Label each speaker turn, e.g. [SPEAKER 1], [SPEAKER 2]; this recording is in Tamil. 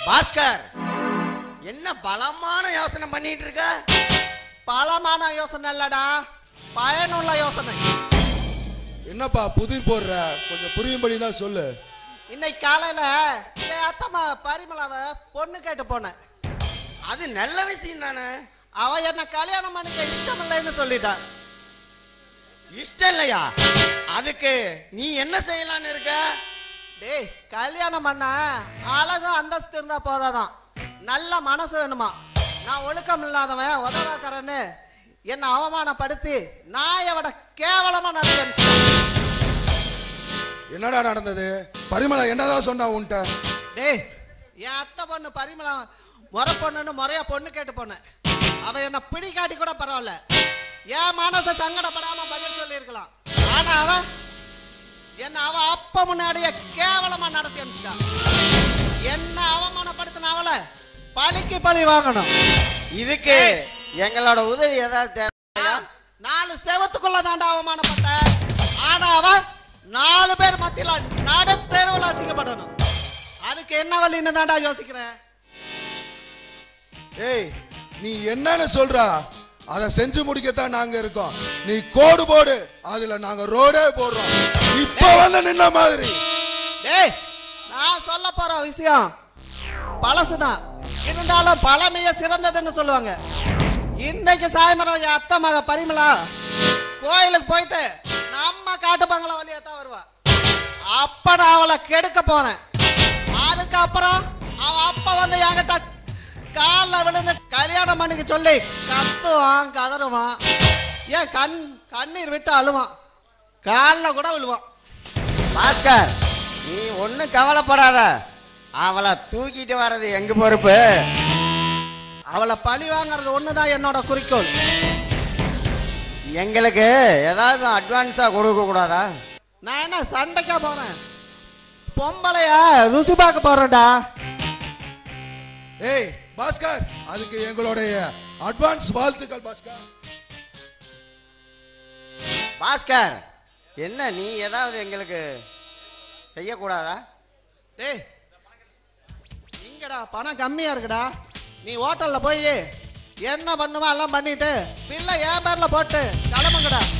[SPEAKER 1] பாஸ்கர், என்ன பலமான யோசனை பண்ணிட்டு இருக்க?
[SPEAKER 2] பலமான யோசனை இல்லடா, பயனுள்ள யோசனை.
[SPEAKER 3] என்னப்பா புதிர் போடுற? கொஞ்சம் புரியும்படி தான் சொல்லு.
[SPEAKER 2] இன்னைக்கு காலையில என் அத்தம்மா பரிமளாவை பொண்ணு கேட்டு போனேன்.
[SPEAKER 1] அது நல்ல விஷயம் தானே.
[SPEAKER 2] அவ என்ன கல்யாணம் பண்ணிக்க இஷ்டம் இல்லைன்னு சொல்லிட்டான்.
[SPEAKER 1] இஷ்டம் இல்லையா? அதுக்கு நீ என்ன செய்யலான்னு இருக்க?
[SPEAKER 2] டேய், கல்யாணம் பண்ண அழகும் அந்தஸ்து இருந்தா போதாதான், நல்ல மனசு வேணுமா. நான் ஒழுக்கம் இல்லாதவன் உதவாக்கறன்னு என்ன அவமானப்படுத்தி நாயோட கேவலமா நடந்துச்சு.
[SPEAKER 3] என்னடா நடந்தது? பரிமளா என்னதான் சொன்னா உன்ட்ட?
[SPEAKER 2] டேய், என் அத்தை பொண்ணு பரிமளா முறை பொண்ணுன்னு முறையா பொண்ணு கேட்டு போனேன். அவ என்ன பிடி காட்டி கூட பரவாயில்ல, என் மனசை சங்கடப்படாம பதில் சொல்லியிருக்கலாம். ஆனா அவ அப்ப முன்னாடியே கேவலமா நடத்தி அனுப்பிச்சிட்டா. என்ன அவமானப்படுத்தின அவளை பழிக்கு பழி வாங்கணும்.
[SPEAKER 1] இதுக்கு எங்களோட உதவி ஏதாவது தேவையா?
[SPEAKER 2] 4 செவத்துக்குள்ள தாண்டா அவமானப்பட்ட. ஆனா அவ 4 பேர் மத்தியில நடுத்தெருவில் அசிங்கப்படணும். அதுக்கு என்ன வழின்னு தாண்டா யோசிக்கிறேன்.
[SPEAKER 3] ஏய், நீ என்னன்னு சொல்றா? அதை செஞ்சு முடிக்கத்தான் நாங்க இருக்கோம். நீ கோடு போடு, அதுல நாங்க ரோடே போடுறோம். இப்ப வந்து நின்ன மாதிரி.
[SPEAKER 2] டேய், நான் சொல்ல போற விஷயம் பழசுதான், இருந்தாலும் பழமைய சிறந்ததுன்னு சொல்லுவாங்க. இன்னைக்கு சாயந்தரம் என் அத்தை மக பரிமளா கோயிலுக்கு போயிட்டு நம்ம காட்டுப்பாங்கள வழியா தான் வருவா. அப்ப நான் அவளை கெடுக்க போறேன். அதுக்கப்புறம் அவன் அப்ப வந்து என்கிட்ட காலில் விழுந்து கல்யாணம் பண்ணிக்க சொல்லி கத்துவான், கதறுவான், ஏன் கண்ணீர் விட்டு அழுவான், காலில் கூட விழுவான்.
[SPEAKER 1] பாஸ்கர், நீ ஒன்னும் கவலைப்படாத. அவளை தூக்கிட்டு வர்றது எங்க பொறுப்பு.
[SPEAKER 2] அவளை பழி வாங்கறது ஒண்ணுதான் என்னோட குறிக்கோள்.
[SPEAKER 1] எங்களுக்கு ஏதாவது அட்வான்ஸா கொடுக்க கூடாதா?
[SPEAKER 2] நான் என்ன சண்டைக்கா போறேன்? பொம்பளையா ருசி பார்க்க போறேன்டா.
[SPEAKER 3] ஏய் பாஸ்கர், அதுக்கு எங்களுடைய அட்வான்ஸ் வாழ்த்துக்கள் பாஸ்கர்.
[SPEAKER 1] பாஸ்கர், என்ன நீ ஏதாவது எங்களுக்கு செய்யக்கூடாதா?
[SPEAKER 2] டேய், இங்கடா பணம் கம்மியா இருக்குடா. நீ ஹோட்டல்ல போய் என்ன பண்ணுவா எல்லாம் பண்ணிட்டு பிள்ளை என் பேர்ல போட்டு கிளம்புங்கடா.